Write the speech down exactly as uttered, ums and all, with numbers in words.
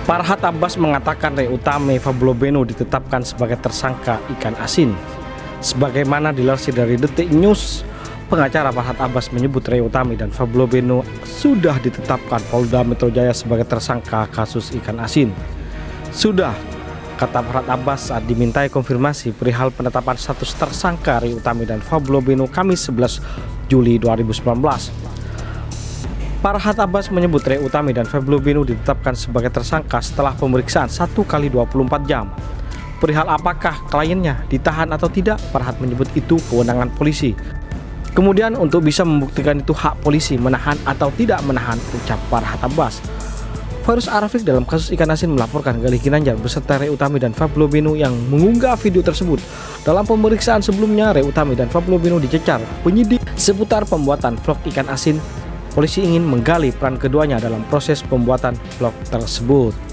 Farhad Abbas mengatakan Ray Utami Fabio Beno ditetapkan sebagai tersangka ikan asin. Sebagaimana dilansir dari Detik News, pengacara Farhad Abbas menyebut Ray Utami dan Fabio Beno sudah ditetapkan Polda Metro Jaya sebagai tersangka kasus ikan asin. Sudah, kata Farhad Abbas saat dimintai konfirmasi perihal penetapan status tersangka Ray Utami dan Fabio Beno Kamis sebelas Juli dua ribu sembilan belas. Farhad Abbas menyebut Ray Utami dan Fabio Beno ditetapkan sebagai tersangka setelah pemeriksaan satu kali dua puluh empat jam. Perihal apakah kliennya ditahan atau tidak, Farhad menyebut itu kewenangan polisi. Kemudian untuk bisa membuktikan itu hak polisi menahan atau tidak menahan, ucap Farhad Abbas. Fairuz Arafik dalam kasus ikan asin melaporkan Galih Ginanjar beserta Ray Utami dan Fabio Beno yang mengunggah video tersebut. Dalam pemeriksaan sebelumnya, Ray Utami dan Fabio Beno dicecar penyidik seputar pembuatan vlog ikan asin. Polisi ingin menggali peran keduanya dalam proses pembuatan vlog tersebut.